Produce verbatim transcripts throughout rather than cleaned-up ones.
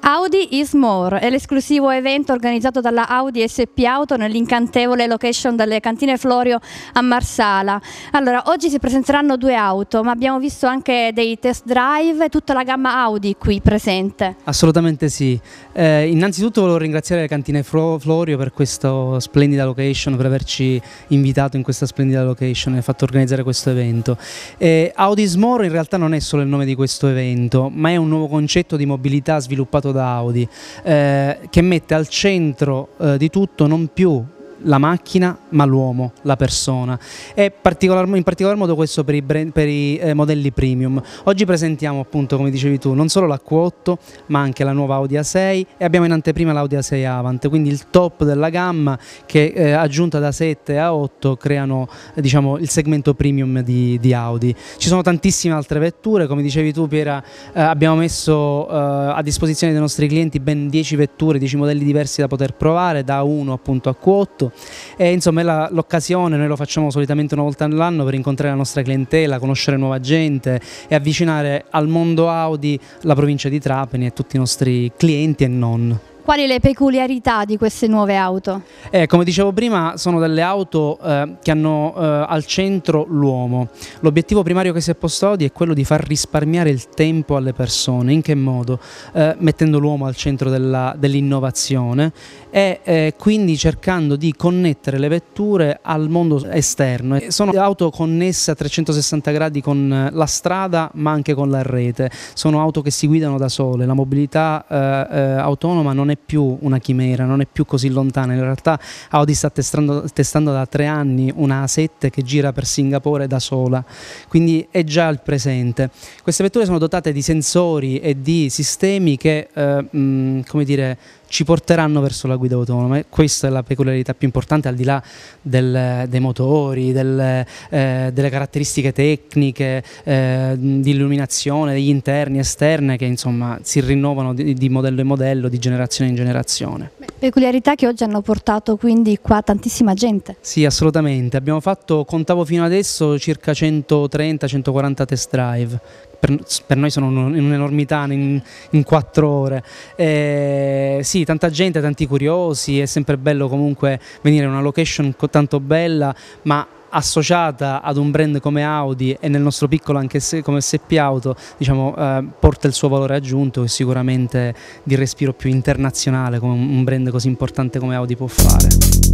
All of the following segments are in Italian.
Audi is More è l'esclusivo evento organizzato dalla Audi S P Auto nell'incantevole location delle Cantine Florio a Marsala. Allora, oggi si presenteranno due auto, ma abbiamo visto anche dei test drive e tutta la gamma Audi qui presente. Assolutamente sì. Eh, innanzitutto volevo ringraziare le Cantine Florio per questa splendida location, per averci invitato in questa splendida location e fatto organizzare questo evento. Eh, Audi is More in realtà non è solo il nome di questo evento, ma è un nuovo concetto di mobilità sviluppato da Audi, eh, che mette al centro eh, di tutto non più la macchina ma l'uomo, la persona, e particolar, in particolar modo questo per i, brand, per i eh, modelli premium. Oggi presentiamo, appunto, come dicevi tu, non solo l'A Q otto ma anche la nuova Audi A sei, e abbiamo in anteprima l'Audi A sei Avant, quindi il top della gamma che eh, aggiunta da sette e A otto creano eh, diciamo, il segmento premium di, di Audi. Ci sono tantissime altre vetture, come dicevi tu Piera, eh, abbiamo messo eh, a disposizione dei nostri clienti ben dieci vetture, dieci modelli diversi da poter provare, da uno appunto a Q otto. E insomma è l'occasione, noi lo facciamo solitamente una volta all'anno per incontrare la nostra clientela, conoscere nuova gente e avvicinare al mondo Audi la provincia di Trapani e tutti i nostri clienti e non. Quali le peculiarità di queste nuove auto? Eh, come dicevo prima, sono delle auto eh, che hanno eh, al centro l'uomo. L'obiettivo primario che si è posto Audi è quello di far risparmiare il tempo alle persone. In che modo? Eh, mettendo l'uomo al centro dell'innovazione e eh, quindi cercando di connettere le vetture al mondo esterno. Sono auto connesse a trecentosessanta gradi con la strada ma anche con la rete. Sono auto che si guidano da sole. La mobilità eh, eh, autonoma non è più una chimera, non è più così lontana. In realtà Audi sta testando, testando da tre anni una A sette che gira per Singapore da sola, quindi è già il presente. Queste vetture sono dotate di sensori e di sistemi che eh, mh, come dire, ci porteranno verso la guida autonoma, e questa è la peculiarità più importante, al di là del, dei motori, del, eh, delle caratteristiche tecniche, eh, di illuminazione, degli interni, esterne, che insomma si rinnovano di, di modello in modello, di generazione in generazione. Peculiarità che oggi hanno portato quindi qua tantissima gente. Sì, assolutamente. Abbiamo fatto, contavo fino adesso, circa centotrenta centoquaranta test drive. Per, per noi sono un'enormità in, in quattro ore. Eh, sì, tanta gente, tanti curiosi, è sempre bello comunque venire in una location tanto bella, ma associata ad un brand come Audi, e nel nostro piccolo anche se, come S P Auto, diciamo, eh, porta il suo valore aggiunto, e sicuramente di respiro più internazionale come un brand così importante come Audi può fare.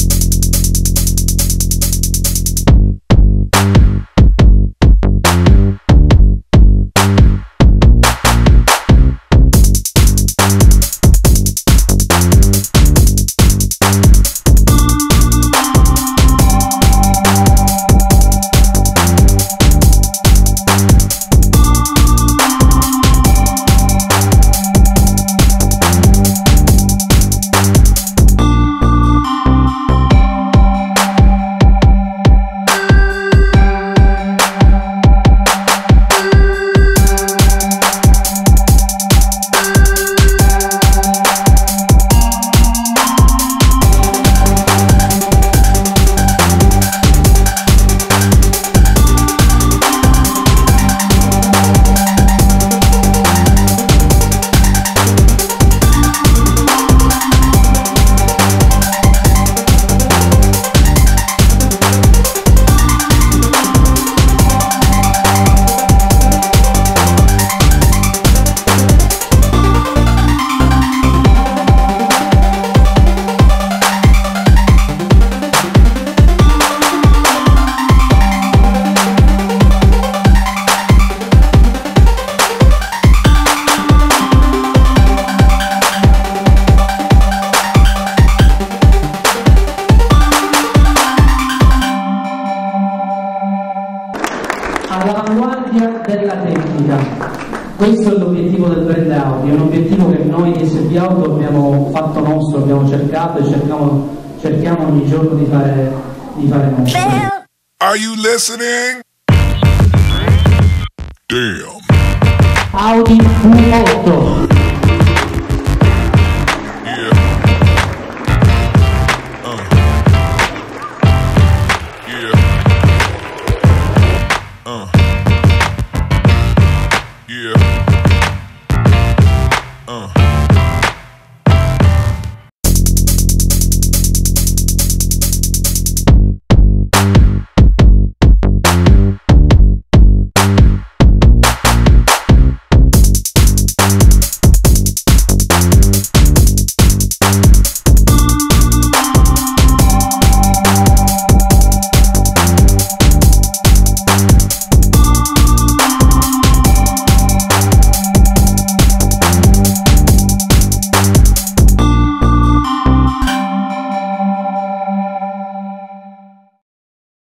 All'avanguardia della tecnica. Questo è l'obiettivo del brand Audi, è un obiettivo che noi di S P Auto abbiamo fatto nostro, abbiamo cercato e cerchiamo, cerchiamo ogni giorno di fare, di fare nostro. Are you listening? Damn. Audi Q otto.